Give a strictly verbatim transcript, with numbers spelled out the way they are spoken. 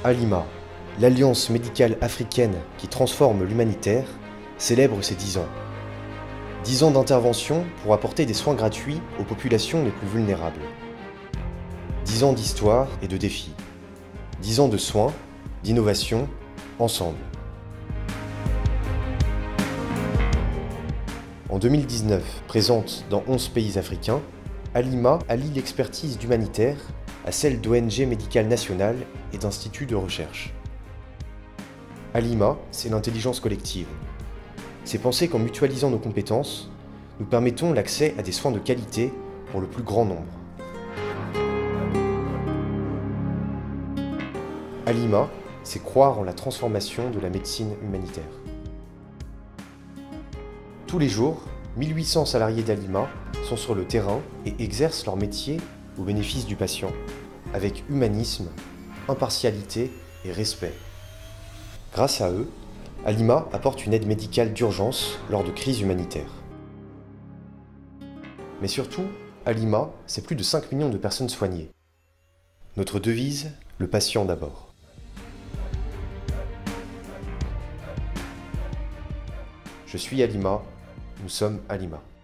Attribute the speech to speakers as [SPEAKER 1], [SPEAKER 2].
[SPEAKER 1] Alima, l'Alliance médicale africaine qui transforme l'humanitaire, célèbre ses dix ans. dix ans d'intervention pour apporter des soins gratuits aux populations les plus vulnérables. dix ans d'histoire et de défis. dix ans de soins, d'innovation, ensemble. En deux mille dix-neuf, présente dans onze pays africains, Alima allie l'expertise d'humanitaire à celle d'O N G médicales nationales et d'instituts de recherche. Alima, c'est l'intelligence collective. C'est penser qu'en mutualisant nos compétences, nous permettons l'accès à des soins de qualité pour le plus grand nombre. Alima, c'est croire en la transformation de la médecine humanitaire. Tous les jours, mille huit cents salariés d'Alima sont sur le terrain et exercent leur métier au bénéfice du patient, avec humanisme, impartialité et respect. Grâce à eux, Alima apporte une aide médicale d'urgence lors de crises humanitaires. Mais surtout, Alima, c'est plus de cinq millions de personnes soignées. Notre devise, le patient d'abord. Je suis Alima, nous sommes Alima.